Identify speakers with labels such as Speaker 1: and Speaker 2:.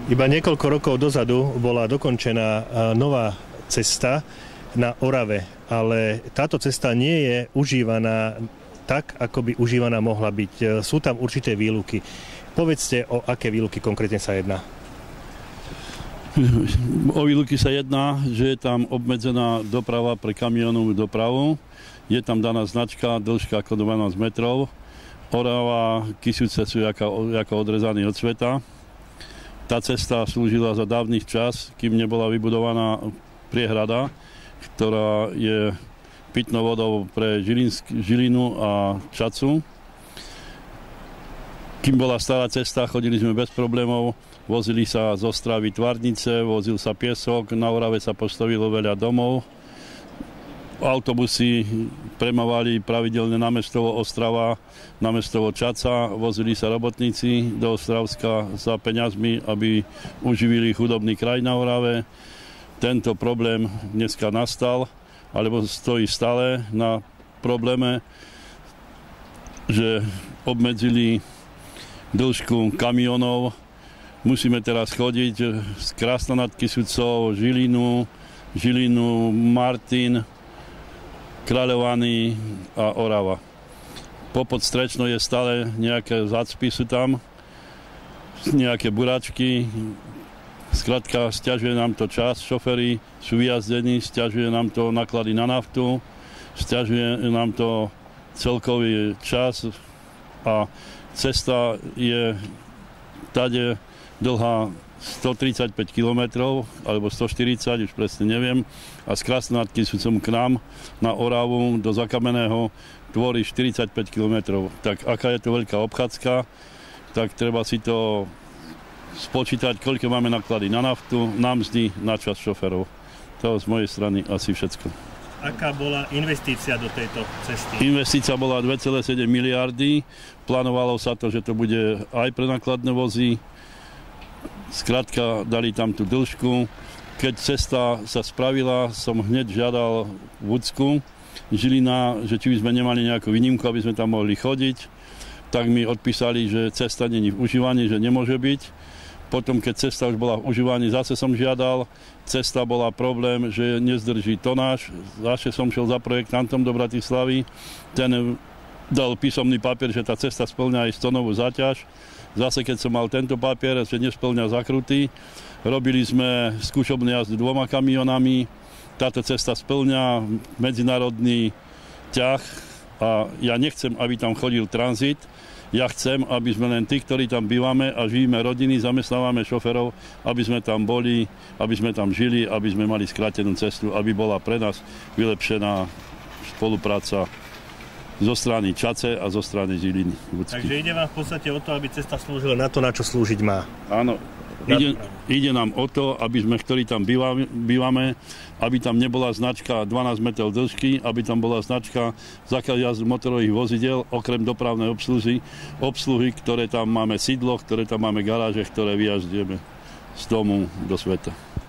Speaker 1: Iba niekoľko rokov dozadu bola dokončená nová cesta na Orave, ale táto cesta nie je užívaná tak, ako by užívaná mohla byť. Sú tam určité výluky. Povedzte, o aké výluky konkrétne sa jedná.
Speaker 2: O výluky sa jedná, že je tam obmedzená doprava pre kamionovú dopravu. Je tam daná značka, dĺžka ako 12 metrov. Orava, Kysuce sú ako odrezaní od sveta. Tá cesta slúžila za dávnych čas, kým nebola vybudovaná priehrada, ktorá je pitnou vodou pre Žilinu a Čacu. Kým bola stará cesta, chodili sme bez problémov, vozili sa z Ostravy Tvarnice, vozil sa piesok, na Orave sa postavilo veľa domov. Autobusy premávali pravidelne na mestovo Ostrava, na mestovo Čaca, vozili sa robotníci do Ostravska za peňazmi, aby uživili chudobný kraj na Orave. Tento problém dneska nastal, alebo stojí stále na probléme, že obmedzili dĺžku kamionov. Musíme teraz chodiť z Krásna nad Kysucou, Žilinu, Martin, Kráľovany a Orava. Popod Strečno je stále nejaké zácpy sú tam, nejaké buračky. Skrátka, sťažuje nám to čas, šoféri sú vyjazdení, sťažuje nám to náklady na naftu, sťažuje nám to celkový čas a cesta je tade dlhá 135 km, alebo 140, už presne neviem, a z Krasnátky sú k nám na Oravu do Zakameného tvorí 45 km. Tak aká je to veľká obchádzka, tak treba si to spočítať, koľko máme náklady na naftu, na mzdy, na čas šoferov. To z mojej strany asi všetko.
Speaker 1: Aká bola investícia do tejto cesty?
Speaker 2: Investícia bola 2,7 miliardy. Plánovalo sa to, že to bude aj pre nákladné vozy. Skrátka, dali tam tú dĺžku. Keď cesta sa spravila, som hneď žiadal Vúcku, Žilina, že či by sme nemali nejakú výnimku, aby sme tam mohli chodiť. Tak mi odpísali, že cesta nie je v užívaní, že nemôže byť. Potom, keď cesta už bola v užívaní, zase som žiadal. Cesta bola problém, že nezdrží tonáž. Zase som šiel za projektantom do Bratislavy. Ten dal písomný papier, že tá cesta spĺňa aj tonovú záťaž. Zase, keď som mal tento papier, že nespĺňa zakruty. Robili sme skúšobný jazd 2 kamionami. Táto cesta spĺňa medzinárodný ťah a ja nechcem, aby tam chodil tranzit. Ja chcem, aby sme len tí, ktorí tam bývame a žijeme rodiny, zamestnávame šoferov, aby sme tam boli, aby sme tam žili, aby sme mali skrátenú cestu, aby bola pre nás vylepšená spolupráca zo strany Čace a zo strany Žiliny.
Speaker 1: Takže ide vám v podstate o to, aby cesta slúžila na to, na čo slúžiť má.
Speaker 2: Áno. Ide nám o to, aby sme, ktorí tam bývame, aby tam nebola značka 12 metrov dĺžky, aby tam bola značka zákaz jazdy motorových vozidel, okrem dopravnej obsluhy, ktoré tam máme sídlo, ktoré tam máme garáže, ktoré vyjazdíme z domu do sveta.